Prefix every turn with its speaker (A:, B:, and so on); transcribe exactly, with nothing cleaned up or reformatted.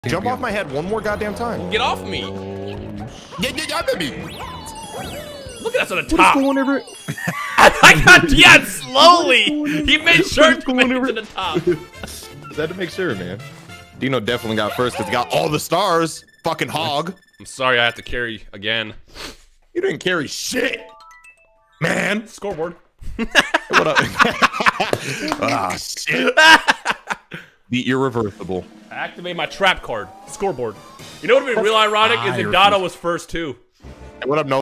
A: Jump off my head one more goddamn time.
B: Get off me.
A: Get, get off of me.
B: Look at us on the
C: What
B: top.
C: is going over?
B: I got yeah, slowly. He made sure to make it to the top.
A: Is that to make sure, man? Dino definitely got first because he got all the stars. Fucking hog.
B: I'm sorry I have to carry again.
A: You didn't carry shit, man.
B: Scoreboard.
A: What up? Ah, shit. The irreversible.
B: I activate my trap card. Scoreboard. You know what would be real ironic is if Dotto was first too.
A: What up, no?